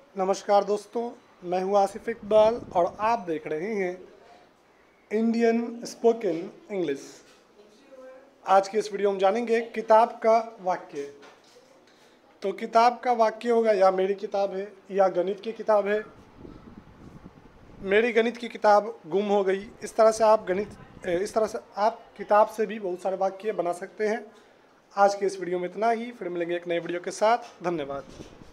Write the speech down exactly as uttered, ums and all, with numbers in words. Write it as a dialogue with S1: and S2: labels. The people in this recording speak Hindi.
S1: नमस्कार दोस्तों, मैं हूं आसिफ इकबाल और आप देख रहे हैं इंडियन स्पोकन इंग्लिश। आज के इस वीडियो में जानेंगे किताब का वाक्य। तो किताब का वाक्य होगा या मेरी किताब है या गणित की किताब है। मेरी गणित की किताब गुम हो गई। इस तरह से आप गणित इस तरह से आप किताब से भी बहुत सारे वाक्य बना सकते हैं। आज के इस वीडियो में इतना ही। फिर मिलेंगे एक नए वीडियो के साथ। धन्यवाद।